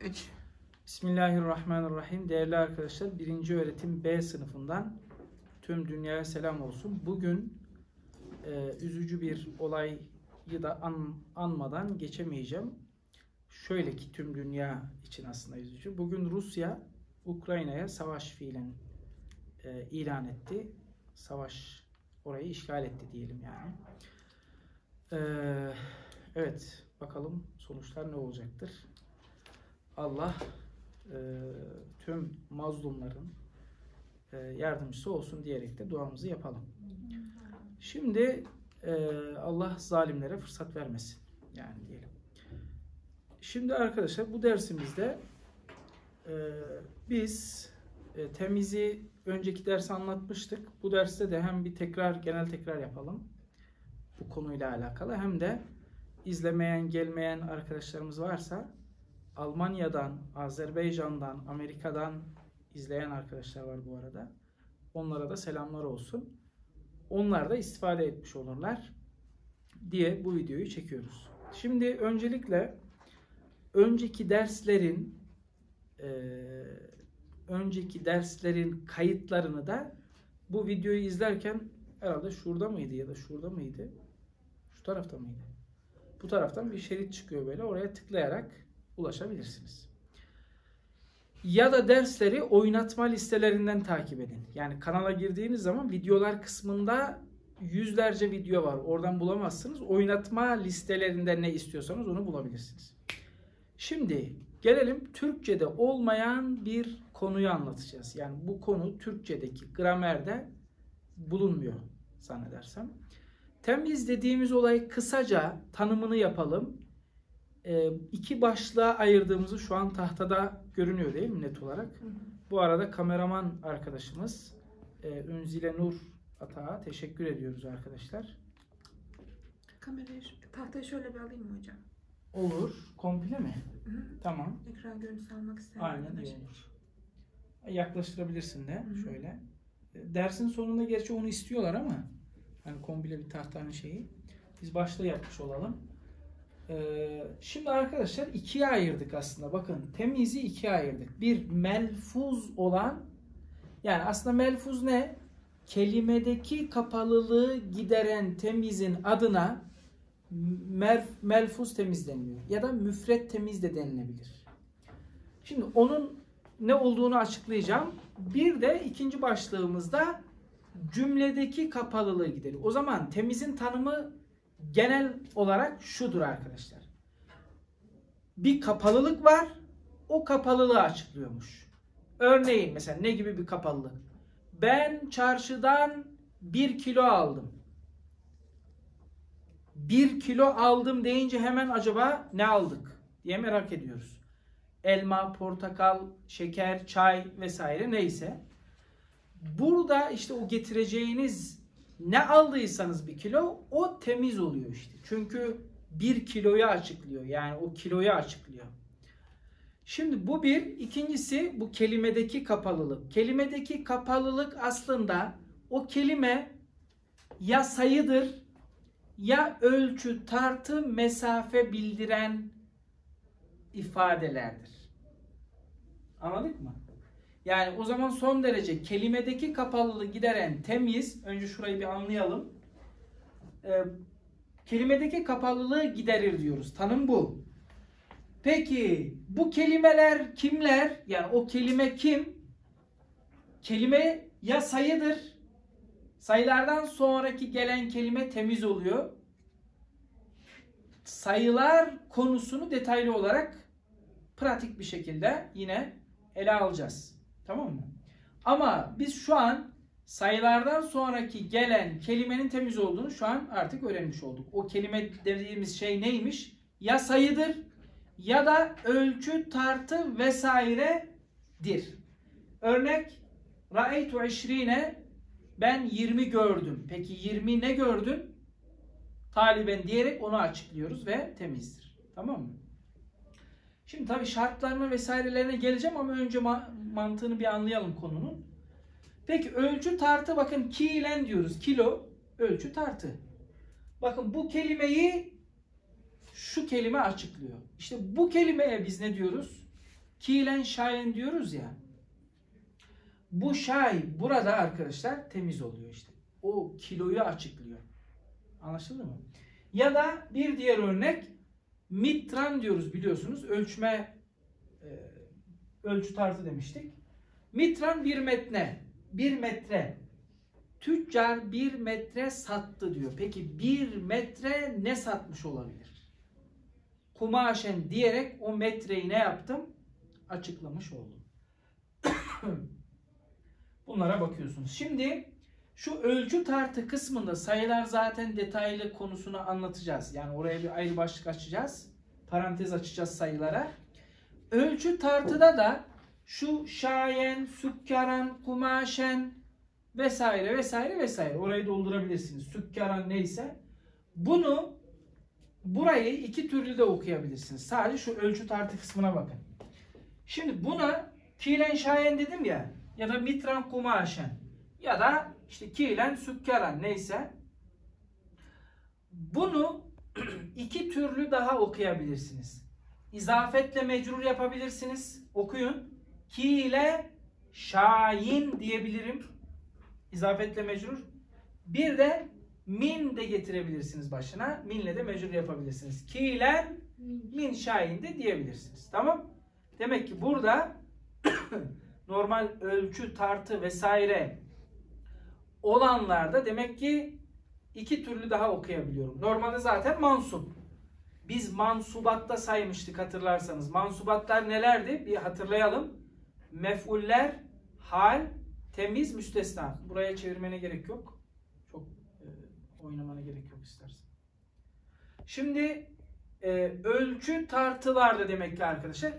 Peki. Bismillahirrahmanirrahim. Değerli arkadaşlar, 1. öğretim B sınıfından tüm dünyaya selam olsun. Bugün üzücü bir olayı da anmadan geçemeyeceğim. Şöyle ki tüm dünya için aslında üzücü. Bugün Rusya Ukrayna'ya savaş fiilen ilan etti. Savaş, orayı işgal etti diyelim yani. Evet, bakalım sonuçlar ne olacaktır. Allah tüm mazlumların yardımcısı olsun diyerek de duamızı yapalım. Şimdi Allah zalimlere fırsat vermesin yani diyelim. Şimdi arkadaşlar bu dersimizde biz temizi önceki ders anlatmıştık. Bu derste de hem bir genel tekrar yapalım bu konuyla alakalı, hem de izlemeyen, gelmeyen arkadaşlarımız varsa Almanya'dan, Azerbaycan'dan, Amerika'dan izleyen arkadaşlar var bu arada. Onlara da selamlar olsun. Onlar da istifade etmiş olurlar diye bu videoyu çekiyoruz. Şimdi öncelikle önceki derslerin kayıtlarını da bu videoyu izlerken herhalde şurada mıydı ya da şurada mıydı? Şu tarafta mıydı? Bu taraftan bir şerit çıkıyor böyle. Oraya tıklayarak ulaşabilirsiniz. Ya da dersleri oynatma listelerinden takip edin. Yani kanala girdiğiniz zaman videolar kısmında yüzlerce video var. Oradan bulamazsınız. Oynatma listelerinden ne istiyorsanız onu bulabilirsiniz. Şimdi gelelim Türkçe'de olmayan bir konuyu anlatacağız. Yani bu konu Türkçedeki gramerde bulunmuyor zannedersem. Temiz dediğimiz olayı kısaca tanımını yapalım. İki başlığa ayırdığımızı şu an tahtada görünüyor değil mi net olarak? Hı hı. Bu arada kameraman arkadaşımız Ünzile Nur Atağa teşekkür ediyoruz arkadaşlar. Tahtayı şöyle bir alayım mı hocam? Olur. Komple mi? Hı hı. Tamam. Ekran görüntüsü almak istedim. Aynen iyi olur. Yaklaştırabilirsin de şöyle. Dersin sonunda gerçi onu istiyorlar ama hani komple bir tahtanın şeyi. Biz başta yapmış olalım. Şimdi arkadaşlar ikiye ayırdık aslında. Bakın temizi ikiye ayırdık. Bir melfuz olan, yani aslında melfuz ne? Kelimedeki kapalılığı gideren temizin adına melfuz temiz deniliyor. Ya da müfret temiz de denilebilir. Şimdi onun ne olduğunu açıklayacağım. Bir de ikinci başlığımızda cümledeki kapalılığı gideriyor. O zaman temizin tanımı genel olarak şudur arkadaşlar. Bir kapalılık var. O kapalılığı açıklıyormuş. Örneğin mesela ne gibi bir kapalılık? Ben çarşıdan 1 kilo aldım. 1 kilo aldım deyince hemen acaba ne aldık diye merak ediyoruz. Elma, portakal, şeker, çay vesaire neyse. Burada işte o getireceğiniz ne aldıysanız 1 kilo o temiz oluyor işte. Çünkü 1 kiloyu açıklıyor. Yani o kiloyu açıklıyor. Şimdi bu bir. İkincisi bu kelimedeki kapalılık. Kelimedeki kapalılık aslında o kelime ya sayıdır ya ölçü, tartı, mesafe bildiren ifadelerdir. Anladık mı? Yani o zaman son derece kelimedeki kapalılığı gideren temiz, önce şurayı bir anlayalım. Kelimedeki kapalılığı giderir diyoruz. Tanım bu. Peki bu kelimeler kimler? Yani o kelime kim? Kelime ya sayıdır. Sayılardan sonraki gelen kelime temiz oluyor. Sayılar konusunu detaylı olarak pratik bir şekilde yine ele alacağız. Tamam mı? Ama biz şu an sayılardan sonraki gelen kelimenin temiz olduğunu şu an artık öğrenmiş olduk. O kelime dediğimiz şey neymiş? Ya sayıdır ya da ölçü, tartı vesairedir. Örnek Ra'eytu 20, ben 20 gördüm. Peki 20 ne gördün? Taliben diyerek onu açıklıyoruz ve temizdir. Tamam mı? Şimdi tabii şartlarına vesairelerine geleceğim ama önce mantığını bir anlayalım konunun. Peki ölçü tartı, bakın kilen diyoruz. Kilo, ölçü tartı. Bakın bu kelimeyi şu kelime açıklıyor. İşte bu kelimeye biz ne diyoruz? Kilen şayen diyoruz ya. Bu şay burada arkadaşlar temiz oluyor işte. O kiloyu açıklıyor. Anlaşıldı mı? Ya da bir diğer örnek mitran diyoruz biliyorsunuz. Ölçü tartı demiştik. Mitran bir metre. Bir metre. Tüccar 1 metre sattı diyor. Peki 1 metre ne satmış olabilir? Kumaşen diyerek o metreyi ne yaptım? Açıklamış oldum. Bunlara bakıyorsunuz. Şimdi şu ölçü tartı kısmında sayılar zaten detaylı konusunu anlatacağız. Yani oraya bir ayrı başlık açacağız. Parantez açacağız sayılara. Ölçü tartıda da şu şayen, sükkaran, kumaşen vesaire vesaire vesaire. Orayı doldurabilirsiniz. Sükkaran neyse. Burayı iki türlü de okuyabilirsiniz. Sadece şu ölçü tartı kısmına bakın. Şimdi buna kilen şayen dedim ya da mitran kumaşen ya da işte kilen sükkaran neyse. Bunu iki türlü daha okuyabilirsiniz. İzafetle mecrur yapabilirsiniz. Okuyun. Kile şayin diyebilirim. İzafetle mecrur. Bir de min de getirebilirsiniz başına. Minle de mecrur yapabilirsiniz. Kilen min şayin de diyebilirsiniz. Tamam? Demek ki burada normal ölçü, tartı vesaire olanlarda demek ki iki türlü daha okuyabiliyorum. Normalde zaten mansup. Biz mansubatta saymıştık hatırlarsanız. Mansubatlar nelerdi? Bir hatırlayalım. Mef'uller, hal, temiz, müstesna. Buraya çevirmene gerek yok. Çok oynamana gerek yok istersen. Şimdi ölçü tartılarda demek ki arkadaşlar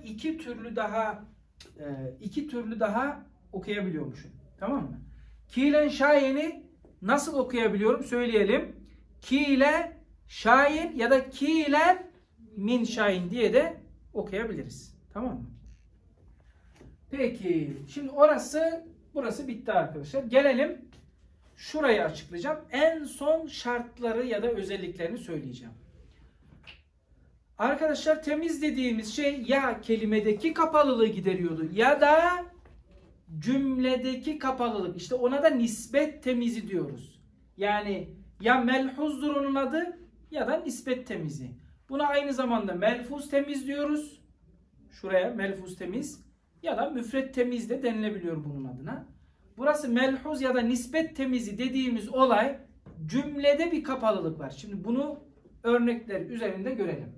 iki türlü daha okuyabiliyormuşum. Tamam mı? Kilen şayeni nasıl okuyabiliyorum? Söyleyelim. Kile şayin ya da kilen min şayin diye de okuyabiliriz. Tamam mı? Peki. Şimdi burası bitti arkadaşlar. Gelelim şurayı açıklayacağım. En son şartları ya da özelliklerini söyleyeceğim. Arkadaşlar temiz dediğimiz şey ya kelimedeki kapalılığı gideriyordu ya da cümledeki kapalılık. İşte ona da nispet temizi diyoruz. Yani ya melhuzdur onun adı ya da nispet temizi. Buna aynı zamanda melfuz temiz diyoruz. Şuraya melfuz temiz ya da müfret temiz de denilebiliyor bunun adına. Burası melhuz ya da nispet temizi dediğimiz olay cümlede bir kapalılık var. Şimdi bunu örnekler üzerinde görelim.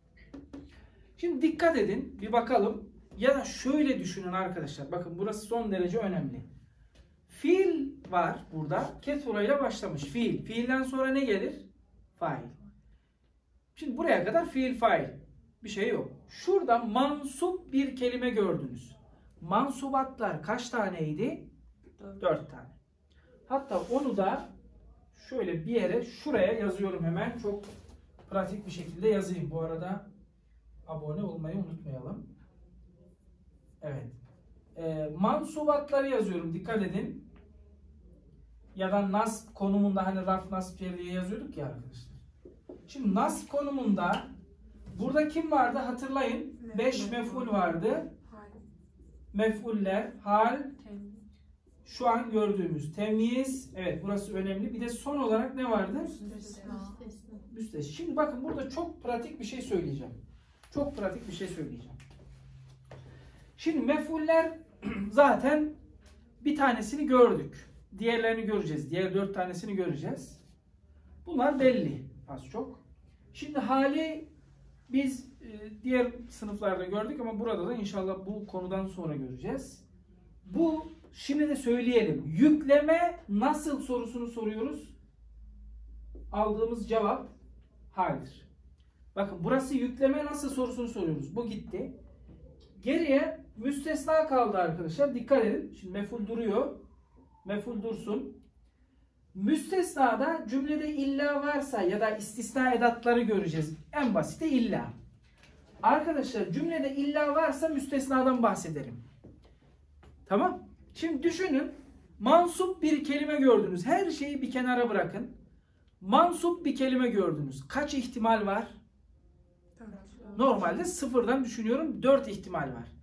Şimdi dikkat edin bir bakalım ya da şöyle düşünün arkadaşlar. Bakın burası son derece önemli. Fiil var burada. Kethura ile başlamış. Fiil. Fiilden sonra ne gelir? Fail. Şimdi buraya kadar fiil fail. Bir şey yok. Şurada mansup bir kelime gördünüz. Mansubatlar kaç taneydi? 4 tane. Hatta onu da şöyle bir yere şuraya yazıyorum hemen. Çok pratik bir şekilde yazayım. Bu arada abone olmayı unutmayalım. Evet. Mansubatları yazıyorum. Dikkat edin. Ya da nasb konumunda hani raf nasb diye yazıyorduk ya arkadaşlar. Şimdi nasb konumunda burada kim vardı hatırlayın. 5 mef'ul vardı. Mef'uller, hal, şu an gördüğümüz temyiz. Evet burası önemli. Bir de son olarak ne vardı? Müstesna. Şimdi bakın burada çok pratik bir şey söyleyeceğim. Çok pratik bir şey söyleyeceğim. Şimdi mef'uller zaten bir tanesini gördük. Diğerlerini göreceğiz. Diğer 4 tanesini göreceğiz. Bunlar belli az çok. Şimdi hali biz diğer sınıflarda gördük ama burada da inşallah bu konudan sonra göreceğiz. Bu şimdi de söyleyelim. Yükleme nasıl sorusunu soruyoruz. Aldığımız cevap haldir. Bakın burası yükleme nasıl sorusunu soruyoruz. Bu gitti. Geriye müstesna kaldı arkadaşlar. Dikkat edin. Şimdi mef'ul duruyor. Mef'ul dursun. Müstesnada cümlede illa varsa ya da istisna edatları göreceğiz. En basiti illa. Arkadaşlar cümlede illa varsa müstesnadan bahsederim. Tamam. Şimdi düşünün. Mansup bir kelime gördünüz. Her şeyi bir kenara bırakın. Mansup bir kelime gördünüz. Kaç ihtimal var? Normalde sıfırdan düşünüyorum 4 ihtimal var.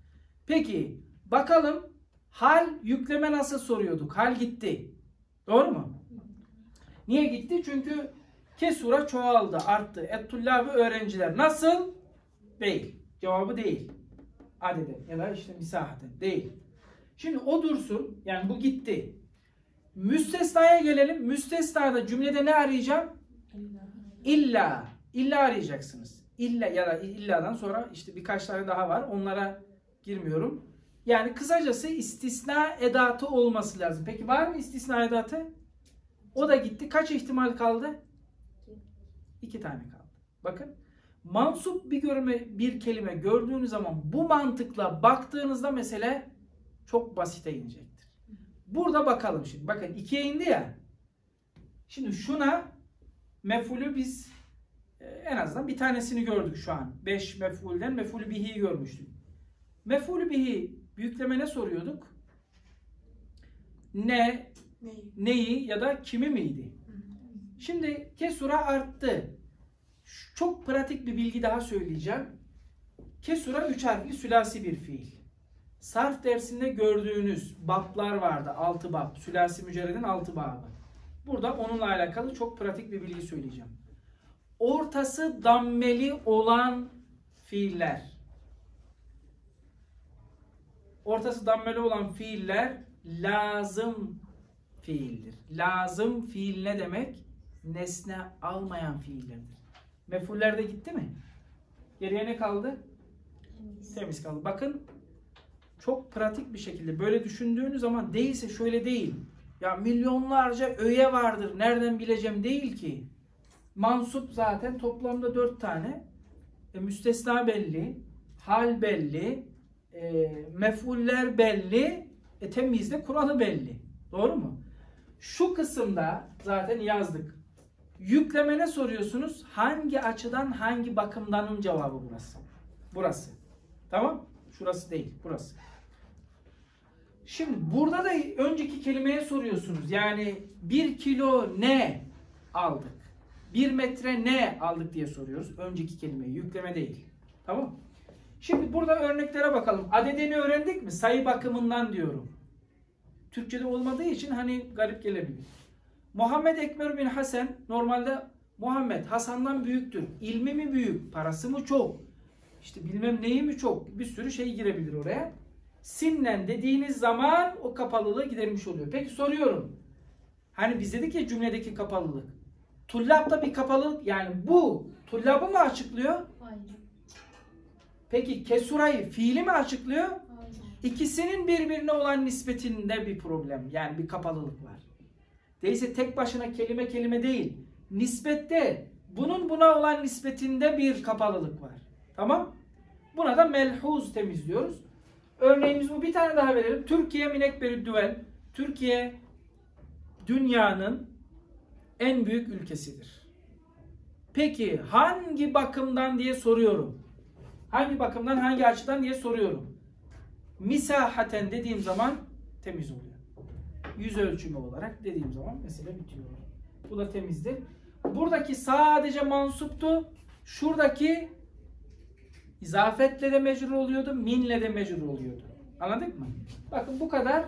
Peki bakalım hal yükleme nasıl soruyorduk? Hal gitti. Doğru mu? Niye gitti? Çünkü kesura çoğaldı, arttı. Et-tullâbı öğrenciler. Nasıl? Değil. Cevabı değil. Adede ya da işte misahaten. Değil. Şimdi o dursun. Yani bu gitti. Müstesnaya gelelim. Müstesnada cümlede ne arayacağım? İlla. İlla arayacaksınız. İlla ya da illadan sonra işte birkaç tane daha var. Onlara girmiyorum. Yani kısacası istisna edatı olması lazım. Peki var mı istisna edatı? O da gitti. Kaç ihtimal kaldı? 2 tane kaldı. Bakın. Mansup bir kelime gördüğünüz zaman bu mantıkla baktığınızda mesele çok basite inecektir. Burada bakalım şimdi. Bakın 2'ye indi ya. Şimdi şuna mef'ulü biz en azından bir tanesini gördük şu an. 5 mef'ulden mef'ulü bihi'yi görmüştük. Mef'ulü bihi büyükleme ne soruyorduk? Neyi ya da kimi miydi? Şimdi kesura arttı. Çok pratik bir bilgi daha söyleyeceğim. Kesura 3 harfli sülasi bir fiil. Sarf dersinde gördüğünüz bablar vardı. 6 bab. Sülasi mücerredin 6 babı. Burada onunla alakalı çok pratik bir bilgi söyleyeceğim. Ortası dammeli olan fiiller. Ortası dammeli olan fiiller lazım fiildir. Lazım fiil ne demek? Nesne almayan fiillerdir. Mefuller de gitti mi? Geriye ne kaldı? Temiz kaldı. Bakın çok pratik bir şekilde böyle düşündüğünüz zaman değilse şöyle değil. Ya milyonlarca öğe vardır. Nereden bileceğim değil ki. Mansup zaten toplamda 4 tane. Müstesna belli. Hal belli. Mef'uller belli. Temizde Kur'an'ı belli. Doğru mu? Şu kısımda zaten yazdık. Yüklemene soruyorsunuz. Hangi açıdan, hangi bakımdanın cevabı burası. Burası. Tamam? Şurası değil. Burası. Şimdi burada da önceki kelimeye soruyorsunuz. Yani 1 kilo ne aldık? 1 metre ne aldık diye soruyoruz. Önceki kelimeyi. Yükleme değil. Tamam? Şimdi burada örneklere bakalım. Adedini öğrendik mi? Sayı bakımından diyorum. Türkçe'de olmadığı için hani garip gelebilir. Muhammed Ekmer bin Hasan normalde Muhammed Hasan'dan büyüktür. İlmi mi büyük? Parası mı çok? İşte bilmem neyi mi çok? Bir sürü şey girebilir oraya. Sinnen dediğiniz zaman o kapalılığı gidermiş oluyor. Peki soruyorum. Hani biz dedik ya cümledeki kapalılık. Tullab'da bir kapalılık yani bu tullabı mı açıklıyor? Hayır. Peki kesurayı fiili mi açıklıyor? Hayır. İkisinin birbirine olan nispetinde bir problem. Yani bir kapalılık var. Değilse tek başına kelime değil. Nispette bunun buna olan nispetinde bir kapalılık var. Tamam? Buna da melhuz temizliyoruz. Örneğimiz bu. Bir tane daha verelim. Türkiye min ekberü düvel. Türkiye dünyanın en büyük ülkesidir. Peki hangi bakımdan diye soruyorum. Hangi bakımdan, hangi açıdan diye soruyorum. Misahaten dediğim zaman temiz oluyor. Yüz ölçümü olarak dediğim zaman mesele bitiyor. Bu da temizdir. Buradaki sadece mansuptu. Şuradaki izafetle de mecrur oluyordu, minle de mecrur oluyordu. Anladık mı? Bakın bu kadar.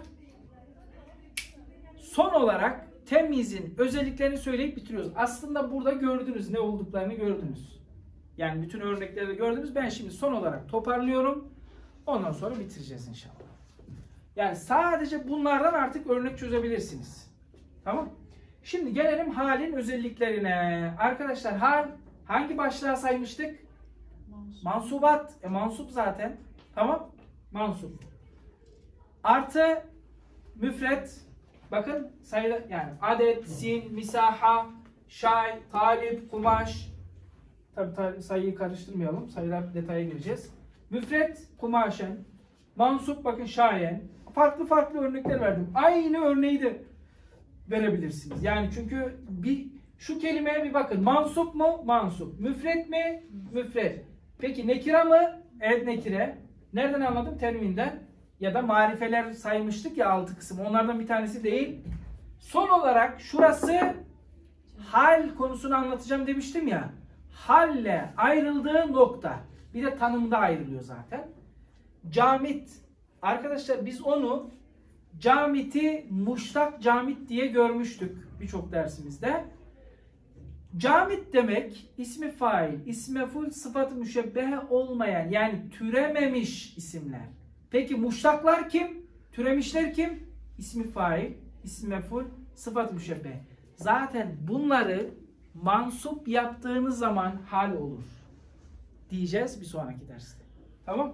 Son olarak temizin özelliklerini söyleyip bitiriyoruz. Aslında burada gördünüz, ne olduklarını gördünüz. Yani bütün örnekleri de gördünüz. Ben şimdi son olarak toparlıyorum. Ondan sonra bitireceğiz inşallah. Yani sadece bunlardan artık örnek çözebilirsiniz. Tamam? Şimdi gelelim halin özelliklerine. Arkadaşlar hal hangi başlığa saymıştık? Mansubat. Mansup zaten. Tamam? Mansup. Artı müfret. Bakın sayıda yani adet, sin, misaha, şay, talip, kumaş. Tabi sayıyı karıştırmayalım. Sayılar detaya gireceğiz. Müfret, kumaşen. Mansup bakın şayen. Farklı örnekler verdim. Aynı örneği de verebilirsiniz. Yani çünkü şu kelimeye bir bakın. Mansup mu? Mansup. Müfret mi? Müfret. Peki nekira mı? Evet nekire. Nereden anladım? Tenvinden. Ya da marifeler saymıştık ya 6 kısım. Onlardan bir tanesi değil. Son olarak şurası hal konusunu anlatacağım demiştim ya. Halle ayrıldığı nokta. Bir de tanımda ayrılıyor zaten. Camit Arkadaşlar biz onu camiti muştak camit diye görmüştük birçok dersimizde. Camit demek ismi fail, ismi mef'ul, sıfat-ı müşebbehe olmayan yani türememiş isimler. Peki muştaklar kim? Türemişler kim? İsmi fail, ismi mef'ul, sıfat-ı müşebbehe. Zaten bunları mansup yaptığınız zaman hal olur diyeceğiz bir sonraki derste. Tamam?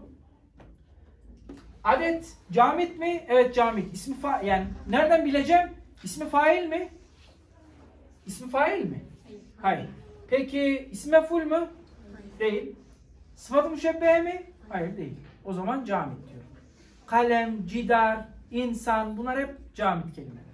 Adet camit mi? Evet camit. İsmi fail. Yani nereden bileceğim? İsmi fail mi? İsmi fail mi? Hayır. Peki ismi mef'ul mü? Değil. Sıfat-ı müşebbehe mi? Hayır değil. O zaman camit diyorum. Kalem, cidar, insan bunlar hep camit kelimeler.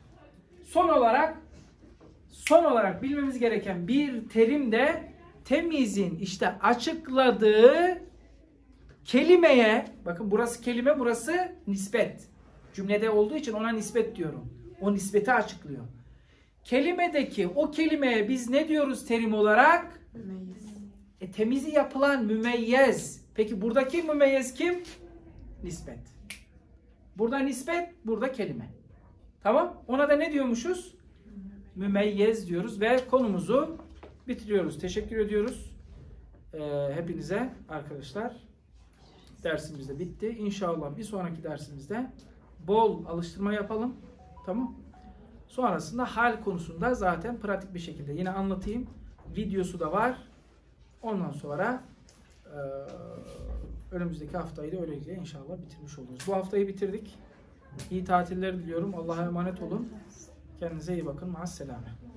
Son olarak bilmemiz gereken bir terim de temyizin işte açıkladığı kelimeye, bakın burası kelime, burası nispet. Cümlede olduğu için ona nispet diyorum. O nispeti açıklıyor. Kelimedeki o kelimeye biz ne diyoruz terim olarak? Mümeyiz. Temizi yapılan mümeyyez. Peki buradaki mümeyyez kim? Nispet. Burada nispet, burada kelime. Tamam? Ona da ne diyormuşuz? Mümeyyez diyoruz ve konumuzu bitiriyoruz. Teşekkür ediyoruz. Hepinize arkadaşlar. Dersimiz de bitti. İnşallah bir sonraki dersimizde bol alıştırma yapalım. Tamam? Sonrasında hal konusunda zaten pratik bir şekilde yine anlatayım. Videosu da var. Ondan sonra önümüzdeki haftayı da öylelikle inşallah bitirmiş oluruz. Bu haftayı bitirdik. İyi tatiller diliyorum. Allah'a emanet olun. Kendinize iyi bakın. Ma'asselame.